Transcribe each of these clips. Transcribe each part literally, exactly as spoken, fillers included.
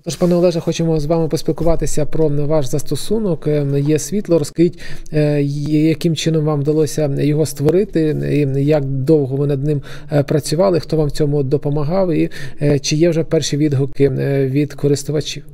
Тож, пане Олеже, хочемо з вами поспілкуватися про ваш застосунок «Є світло». Розкажіть, яким чином вам вдалося його створити, як довго ви над ним працювали, хто вам в цьому допомагав і чи є вже перші відгуки від користувачів?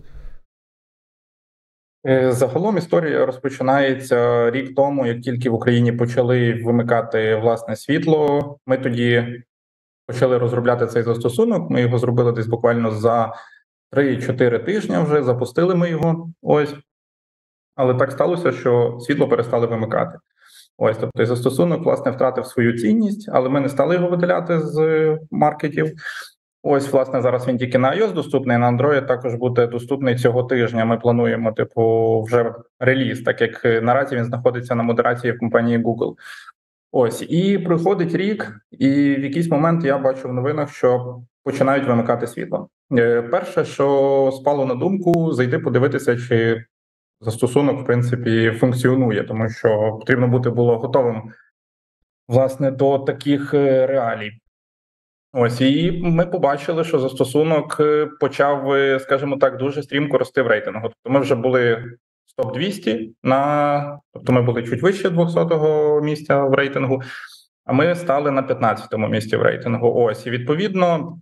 Загалом історія розпочинається рік тому, як тільки в Україні почали вимикати власне світло. Ми тоді почали розробляти цей застосунок. Ми його зробили десь буквально за три-чотири тижні вже, запустили ми його. Ось. Але так сталося, що світло перестали вимикати. Ось, тобто застосунок, власне, втратив свою цінність, але ми не стали його видаляти з маркетів. Ось, власне, зараз він тільки на iOS доступний, на Android також буде доступний цього тижня. Ми плануємо, типу, вже реліз, так як наразі він знаходиться на модерації в компанії Google. Ось, і приходить рік, і в якийсь момент я бачу в новинах, що починають вимикати світло. Перше, що спало на думку, зайти подивитися, чи застосунок, в принципі, функціонує, тому що потрібно бути було готовим, власне, до таких реалій. Ось, і ми побачили, що застосунок почав, скажімо так, дуже стрімко рости в рейтингу. Тобто ми вже були в топ двісті, на, тобто ми були чуть вище двохсотого місця в рейтингу, а ми стали на п'ятнадцятому місці в рейтингу. Ось, і відповідно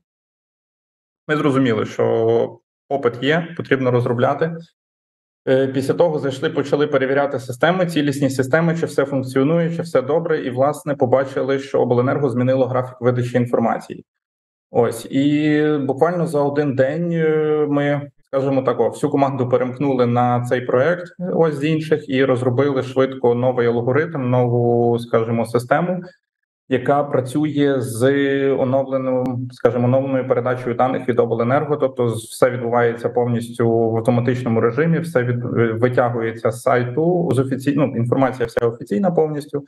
ми зрозуміли, що попит є, потрібно розробляти. Після того зайшли, почали перевіряти системи, цілісні системи, чи все функціонує, чи все добре, і, власне, побачили, що обленерго змінило графік видачі інформації. Ось, і буквально за один день ми, скажімо так, о, всю команду перемкнули на цей проект, ось з інших, і розробили швидко новий алгоритм, нову, скажімо, систему, яка працює з оновленою, скажімо, оновленою передачею даних від обленерго, тобто все відбувається повністю в автоматичному режимі, все від, витягується з сайту, з офіційно, ну, інформація вся офіційна повністю.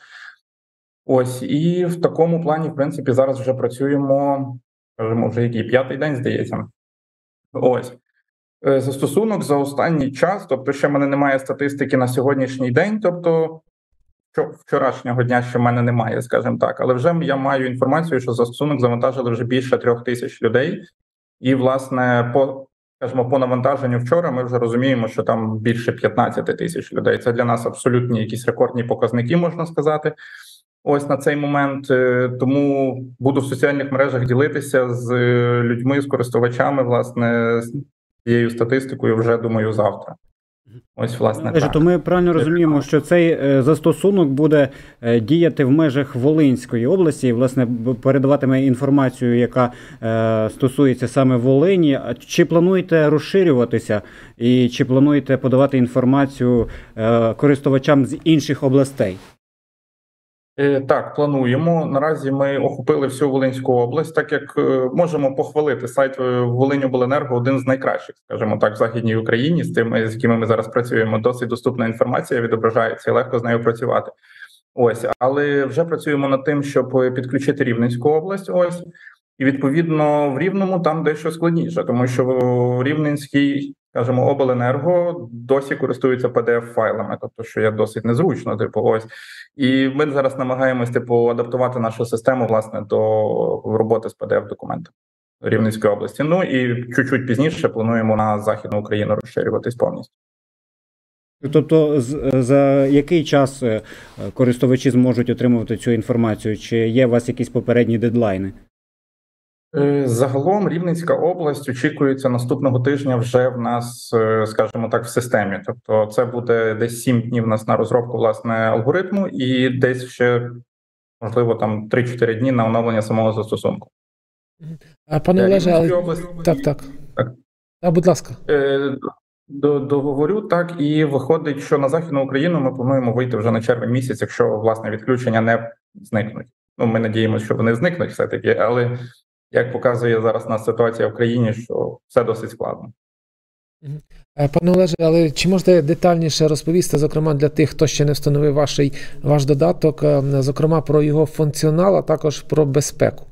Ось, і в такому плані, в принципі, зараз вже працюємо, скажімо, вже який п'ятий день, здається. Ось. Застосунок за останній час, тобто ще в мене немає статистики на сьогоднішній день, тобто що вчорашнього дня ще в мене немає, скажімо так, але вже я маю інформацію, що застосунок завантажили вже більше трьох тисяч людей, і, власне, по, скажімо, по навантаженню вчора ми вже розуміємо, що там більше п'ятнадцять тисяч людей. Це для нас абсолютні якісь рекордні показники, можна сказати, ось на цей момент. Тому буду в соціальних мережах ділитися з людьми, з користувачами, власне, з цією статистикою вже, думаю, завтра. Ось, власне, так. То ми правильно розуміємо, що цей застосунок буде діяти в межах Волинської області і, власне, передаватиме інформацію, яка е, стосується саме Волині. Чи плануєте розширюватися і чи плануєте подавати інформацію е, користувачам з інших областей? Так, плануємо. Наразі ми охопили всю Волинську область, так як можемо похвалити сайт Волиньобленерго, один з найкращих, скажімо так, в Західній Україні, з тими, з якими ми зараз працюємо. Досить доступна інформація відображається і легко з нею працювати. Ось, але вже працюємо над тим, щоб підключити Рівненську область. Ось, і відповідно в Рівному там дещо складніше, тому що в Рівненській, скажімо, обленерго досі користуються пі ді еф-файлами, тобто, що є досить незручно, типу, ось. І ми зараз намагаємось, типу, адаптувати нашу систему, власне, до роботи з пі ді еф-документом Рівненської області. Ну і чуть-чуть пізніше плануємо на Західну Україну розширюватись повністю. Тобто, за який час користувачі зможуть отримувати цю інформацію? Чи є у вас якісь попередні дедлайни? Загалом Рівненська область очікується наступного тижня вже в нас, скажімо так, в системі. Тобто це буде десь сім днів у нас на розробку, власне, алгоритму і десь ще, можливо, там три-чотири дні на оновлення самого застосунку. А, пане Олеже, але... область... Так, так. Так. А, будь ласка. Договорю, так, і виходить, що на Західну Україну ми плануємо вийти вже на червень місяць, якщо, власне, відключення не зникнуть. Ну, ми надіємося, що вони зникнуть все-таки, але... Як показує зараз нас ситуація в країні, що все досить складно. Пане Олеже, але чи можете детальніше розповісти, зокрема для тих, хто ще не встановив ваш, ваш додаток, зокрема про його функціонал, а також про безпеку?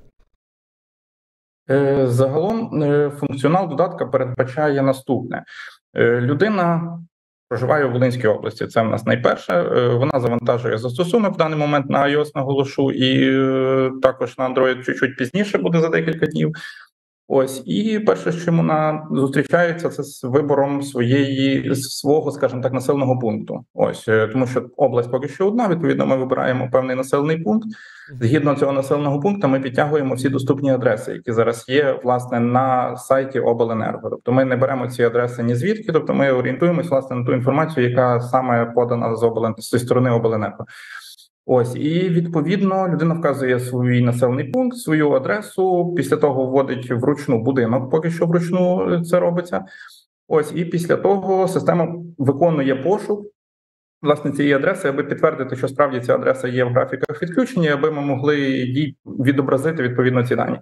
Загалом функціонал додатка передбачає наступне. Людина проживає у Волинській області, це в нас найперше. Вона завантажує застосунок в даний момент на iOS, наголошу, і також на Android чуть-чуть пізніше буде за декілька днів. Ось, і перше, з чим вона зустрічається, це з вибором своєї свого, скажімо так, населеного пункту. Ось тому, що область поки що одна. Відповідно, ми вибираємо певний населений пункт. Згідно цього населеного пункту, ми підтягуємо всі доступні адреси, які зараз є власне на сайті обленерго. Тобто, ми не беремо ці адреси ні звідки, тобто ми орієнтуємося власне на ту інформацію, яка саме подана з облен... зі сторони обленерго. Ось, і відповідно людина вказує свій населений пункт, свою адресу. Після того вводить вручну будинок, поки що вручну це робиться. Ось, і після того система виконує пошук власне цієї адреси, аби підтвердити, що справді ця адреса є в графіках відключення, аби ми могли їй відобразити відповідно ці дані.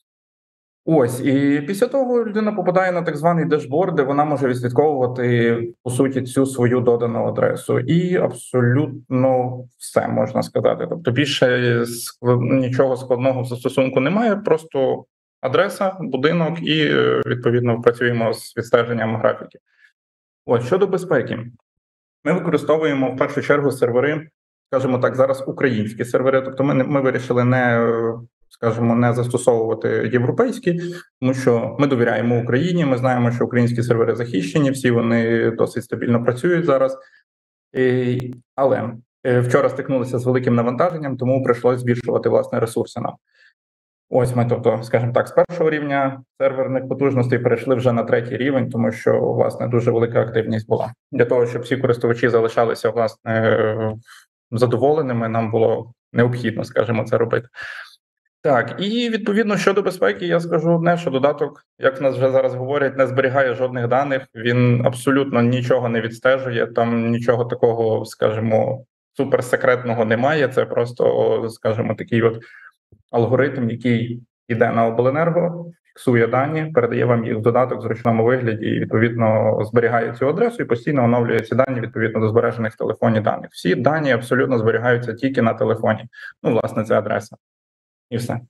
Ось, і після того людина попадає на так званий дешборд, де вона може відслідковувати, по суті, цю свою додану адресу. І абсолютно все, можна сказати. Тобто більше нічого складного в застосунку немає, просто адреса, будинок і, відповідно, працюємо з відстеженням графіків. Ось, щодо безпеки. Ми використовуємо в першу чергу сервери, скажімо так, зараз українські сервери, тобто ми, ми вирішили не, скажімо, не застосовувати європейські, тому що ми довіряємо Україні, ми знаємо, що українські сервери захищені, всі вони досить стабільно працюють зараз. І, але вчора стикнулися з великим навантаженням, тому прийшлося збільшувати, власне, ресурси нам. Ось ми, тобто, скажімо так, з першого рівня серверних потужностей перейшли вже на третій рівень, тому що, власне, дуже велика активність була. Для того, щоб всі користувачі залишалися, власне, задоволеними, нам було необхідно, скажімо, це робити. Так, і відповідно щодо безпеки, я скажу одне, що додаток, як в нас вже зараз говорять, не зберігає жодних даних, він абсолютно нічого не відстежує, там нічого такого, скажімо, суперсекретного немає, це просто, скажімо, такий от алгоритм, який йде на обленерго, фіксує дані, передає вам їх в додаток в зручному вигляді і, відповідно, зберігає цю адресу і постійно оновлює ці дані відповідно до збережених в телефоні даних. Всі дані абсолютно зберігаються тільки на телефоні. Ну, власне, це адреса. І все.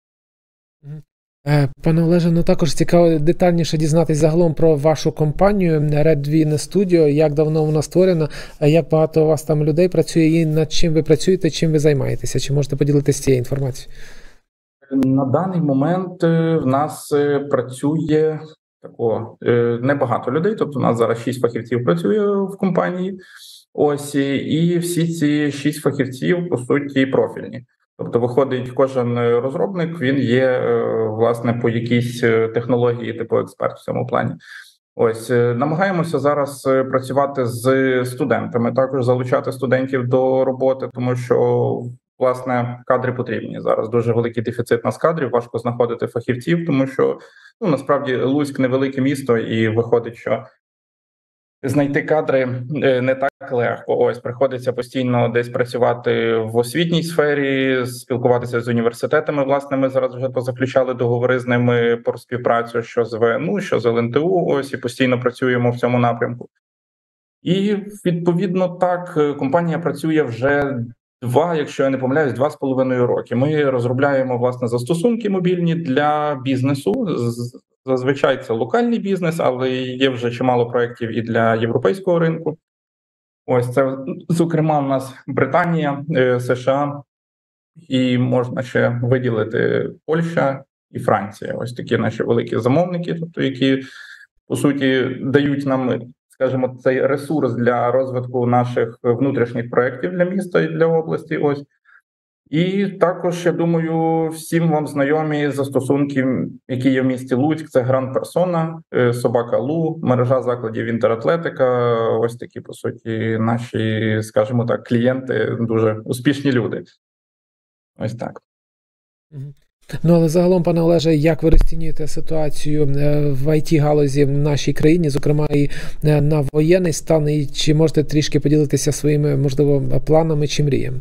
Пане Олеже, ну також цікаво детальніше дізнатися загалом про вашу компанію Redwin Studio, як давно вона створена, як багато у вас там людей працює і над чим ви працюєте, чим ви займаєтеся. Чи можете поділитися цією інформацією? На даний момент в нас працює тако, небагато людей, тобто у нас зараз шість фахівців працює в компанії. Ось, і всі ці шість фахівців, по суті, профільні. Тобто, виходить, кожен розробник, він є, власне, по якійсь технології, типу експерт в цьому плані. Ось, намагаємося зараз працювати з студентами, також залучати студентів до роботи, тому що, власне, кадри потрібні. Зараз дуже великий дефіцит нас кадрів, важко знаходити фахівців, тому що, ну, насправді, Луцьк – невелике місто, і виходить, що знайти кадри не так легко. Ось, приходиться постійно десь працювати в освітній сфері, спілкуватися з університетами. Власне, ми зараз вже позаключали договори з ними про співпрацю, що з В Н У, що з Л Н Т У, ось, і постійно працюємо в цьому напрямку. І, відповідно, так, компанія працює вже два, якщо я не помиляюсь, два з половиною роки. Ми розробляємо, власне, застосунки мобільні для бізнесу. Зазвичай це локальний бізнес, але є вже чимало проєктів і для європейського ринку. Ось це, зокрема, в нас Британія, США, і можна ще виділити Польща і Франція. Ось такі наші великі замовники, тобто які, по суті, дають нам, скажімо, цей ресурс для розвитку наших внутрішніх проєктів для міста і для області. Ось. І також, я думаю, всім вам знайомі застосунки, які є в місті Луцьк. Це Гранд Персона, Собака Лу, мережа закладів Інтератлетика. Ось такі, по суті, наші, скажімо так, клієнти, дуже успішні люди. Ось так. Ну, але загалом, пане Олеже, як ви розцінюєте ситуацію в ай ті-галузі в нашій країні, зокрема і на воєнний стан, і чи можете трішки поділитися своїми, можливо, планами чи мріями?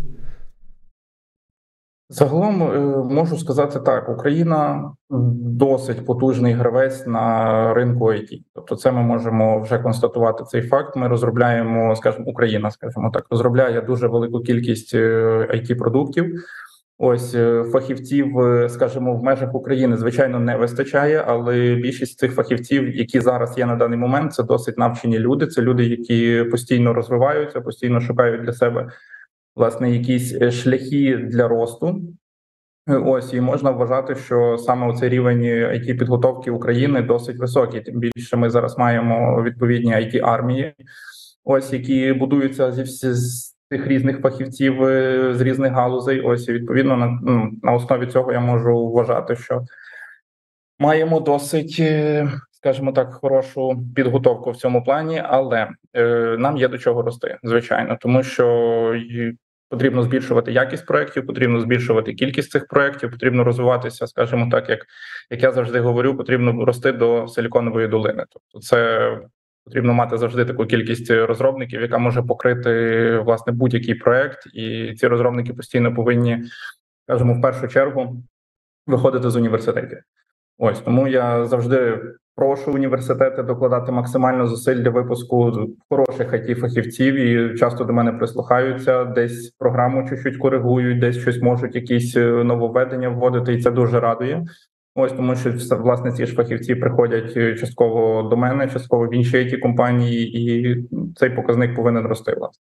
Загалом можу сказати так, Україна досить потужний гравець на ринку ай ті. Тобто це ми можемо вже констатувати цей факт. Ми розробляємо, скажімо, Україна, скажімо так, розробляє дуже велику кількість ай ті-продуктів. Ось фахівців, скажімо, в межах України, звичайно, не вистачає, але більшість цих фахівців, які зараз є на даний момент, це досить навчені люди. Це люди, які постійно розвиваються, постійно шукають для себе, власне, якісь шляхи для росту. Ось, і можна вважати, що саме цей рівень ай ті-підготовки України досить високий. Тим більше ми зараз маємо відповідні ай ті-армії, ось, які будуються зі всі з тих різних фахівців з різних галузей. Ось, і відповідно на, ну, на основі цього я можу вважати, що маємо досить, скажімо так, хорошу підготовку в цьому плані, але е, нам є до чого рости, звичайно, тому що потрібно збільшувати якість проєктів, потрібно збільшувати кількість цих проєктів, потрібно розвиватися, скажімо так, як, як я завжди говорю, потрібно рости до Силіконової долини. Тобто це потрібно мати завжди таку кількість розробників, яка може покрити, власне, будь-який проєкт, і ці розробники постійно повинні, скажімо, в першу чергу виходити з університетів. Ось, тому я завжди прошу університети докладати максимально зусиль для випуску хороших ай ті-фахівців, і часто до мене прислухаються, десь програму чуть-чуть коригують, десь щось можуть, якісь нововведення вводити, і це дуже радує. Ось, тому що, власне, ці ж фахівці приходять частково до мене, частково в інші ай ті-компанії, і цей показник повинен рости, власне.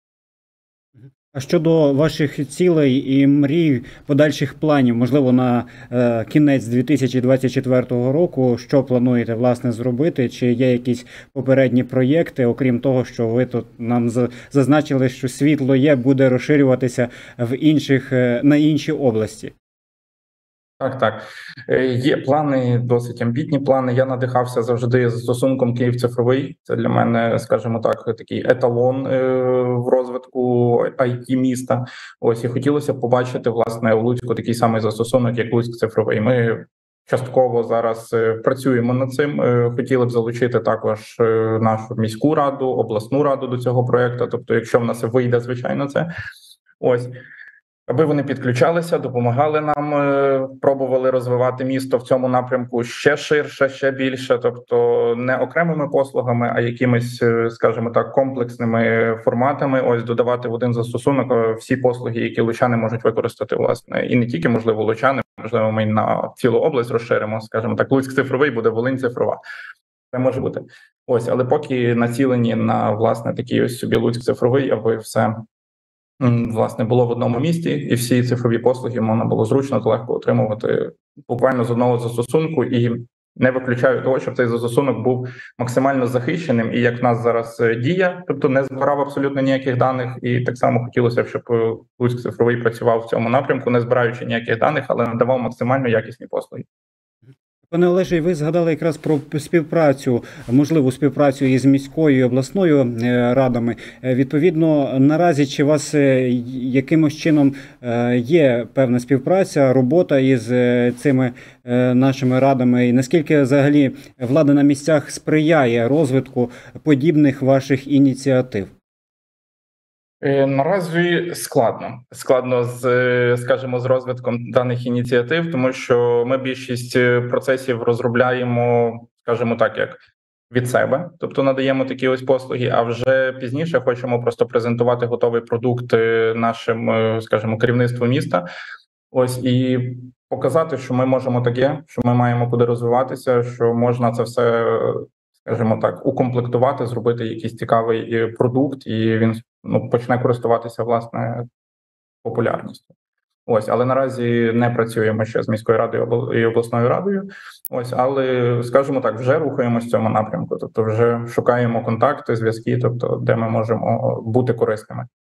А щодо ваших цілей і мрій, подальших планів, можливо, на е, кінець дві тисячі двадцять четвертого року, що плануєте, власне, зробити? Чи є якісь попередні проєкти, окрім того, що ви тут нам зазначили, що світло є, буде розширюватися в інших, е, на інші області? Так, так. Є плани, досить амбітні плани. Я надихався завжди застосунком Київ цифровий. Це для мене, скажімо так, такий еталон в розвитку ай ті міста. Ось, і хотілося б побачити, власне, у Луцьку такий самий застосунок, як Луцьк цифровий. Ми частково зараз працюємо над цим. Хотіли б залучити також нашу міську раду, обласну раду до цього проєкту. Тобто, якщо в нас вийде, звичайно, це. Ось. Аби вони підключалися, допомагали нам, пробували розвивати місто в цьому напрямку ще ширше, ще більше, тобто не окремими послугами, а якимись, скажімо так, комплексними форматами. Ось додавати в один застосунок всі послуги, які лучани можуть використати, власне, і не тільки, можливо, лучани, можливо, ми на цілу область розширимо, скажімо так, Луцьк цифровий буде Волинь цифрова. Це може бути. Ось, але поки націлені на, власне, такий ось собі Луцьк цифровий, аби все, власне, було в одному місті, і всі цифрові послуги можна було зручно та легко отримувати буквально з одного застосунку, і не виключаю того, щоб цей застосунок був максимально захищеним, і як в нас зараз Дія, тобто не збирав абсолютно ніяких даних, і так само хотілося б, щоб Луцьк цифровий працював в цьому напрямку, не збираючи ніяких даних, але надавав максимально якісні послуги. Пане Олеже, ви згадали якраз про співпрацю, можливу співпрацю із міською і обласною радами. Відповідно, наразі чи у вас якимось чином є певна співпраця, робота із цими нашими радами? І наскільки взагалі влада на місцях сприяє розвитку подібних ваших ініціатив? Наразі складно. Складно з, скажімо, з розвитком даних ініціатив, тому що ми більшість процесів розробляємо, скажімо так, як від себе, тобто надаємо такі ось послуги, а вже пізніше хочемо просто презентувати готовий продукт нашим, скажімо, керівництву міста. Ось, і показати, що ми можемо таке, що ми маємо куди розвиватися, що можна це все, скажімо так, укомплектувати, зробити якийсь цікавий продукт, і він, ну, почне користуватися, власне, популярністю. Ось, але наразі не працюємо ще з міською радою і обласною радою. Ось, але, скажімо так, вже рухаємося в цьому напрямку. Тобто вже шукаємо контакти, зв'язки, тобто де ми можемо бути корисними.